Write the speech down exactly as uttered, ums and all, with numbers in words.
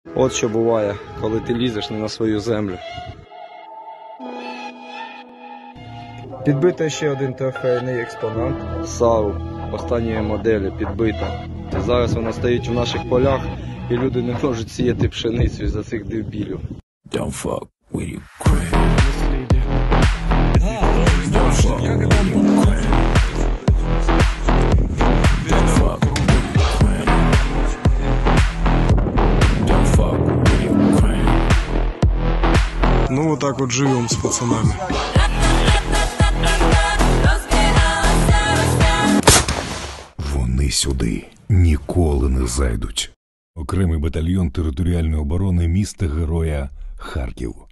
От що буває, коли ти лізеш не на свою землю. Підбито ще один трофейний експонат. САУ останньої моделі підбита. Зараз вона стоїть у наших полях, і люди не можуть сіяти пшеницю із-за цих дебілів. Don't fuck with Ukraine. Don't fuck with Ukraine. Don't fuck with Ukraine. Don't fuck with Ukraine. Ну, вот так вот живем с пацанами. Вони сюди ніколи не зайдуть. Окремий батальйон територіальної оборони міста Героя Харків.